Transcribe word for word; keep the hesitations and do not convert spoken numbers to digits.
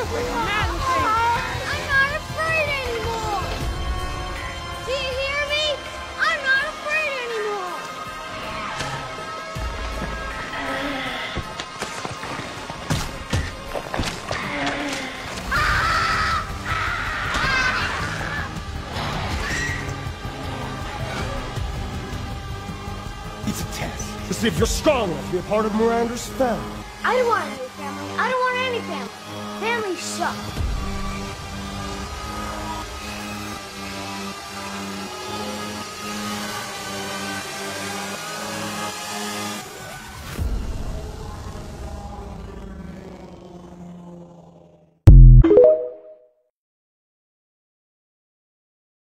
I'm not afraid anymore. Do you hear me? I'm not afraid anymore. It's a test to see if you're strong enough to be a part of Miranda's family. I don't want any family. I don't want any family. Families suck.